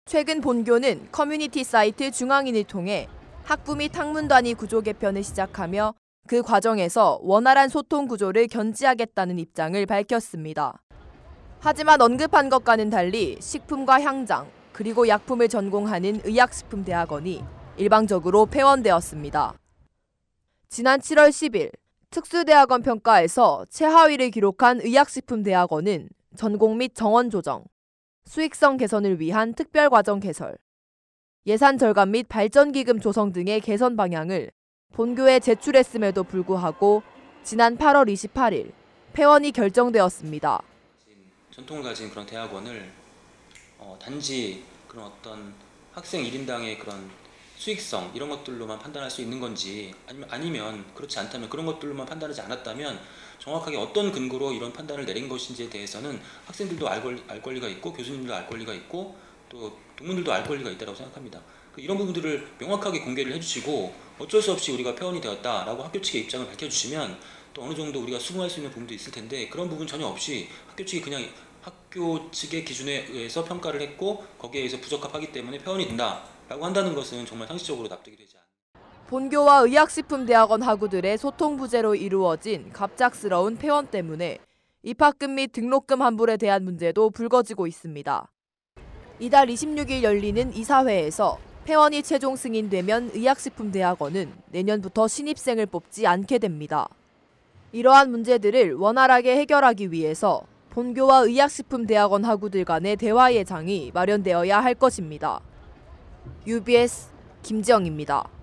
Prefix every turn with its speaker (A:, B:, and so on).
A: 최근 본교는 커뮤니티 사이트 중앙인을 통해 학부 및 학문단위 구조 개편을 시작하며 그 과정에서 원활한 소통 구조를 견지하겠다는 입장을 밝혔습니다. 하지만 언급한 것과는 달리 식품과 향장, 그리고 약품을 전공하는 의약식품대학원이 일방적으로 폐원되었습니다. 지난 7월 10일 특수대학원 평가에서 최하위를 기록한 의약식품대학원은 전공 및 정원 조정, 수익성 개선을 위한 특별과정 개설, 예산 절감 및 발전기금 조성 등의 개선 방향을 본교에 제출했음에도 불구하고 지난 8월 28일 폐원이 결정되었습니다.
B: 전통을 가진 그런 대학원을 단지 그런 어떤 학생 1인당의 그런 수익성 이런 것들로만 판단할 수 있는 건지 아니면 그렇지 않다면 그런 것들로만 판단하지 않았다면 정확하게 어떤 근거로 이런 판단을 내린 것인지에 대해서는 학생들도 알 권리가 있고 교수님들도 알 권리가 있고 또 동문들도 알 권리가 있다고 생각합니다. 이런 부분들을 명확하게 공개를 해주시고 어쩔 수 없이 우리가 폐원이 되었다라고 학교 측의 입장을 밝혀주시면 또 어느 정도 우리가 수긍할 수 있는 부분도 있을 텐데 그런 부분 전혀 없이 학교 측이 그냥 학교 측의 기준에 의해서 평가를 했고 거기에 의해서 부적합하기 때문에 폐원이 된다라고 한다는 것은 정말 상식적으로 납득이 되지 않습니다.
A: 본교와 의약식품대학원 학우들의 소통 부재로 이루어진 갑작스러운 폐원 때문에 입학금 및 등록금 환불에 대한 문제도 불거지고 있습니다. 이달 26일 열리는 이사회에서 폐원이 최종 승인되면 의약식품대학원은 내년부터 신입생을 뽑지 않게 됩니다. 이러한 문제들을 원활하게 해결하기 위해서 본교와 의약식품대학원 학우들 간의 대화의 장이 마련되어야 할 것입니다. UBS 김지영입니다.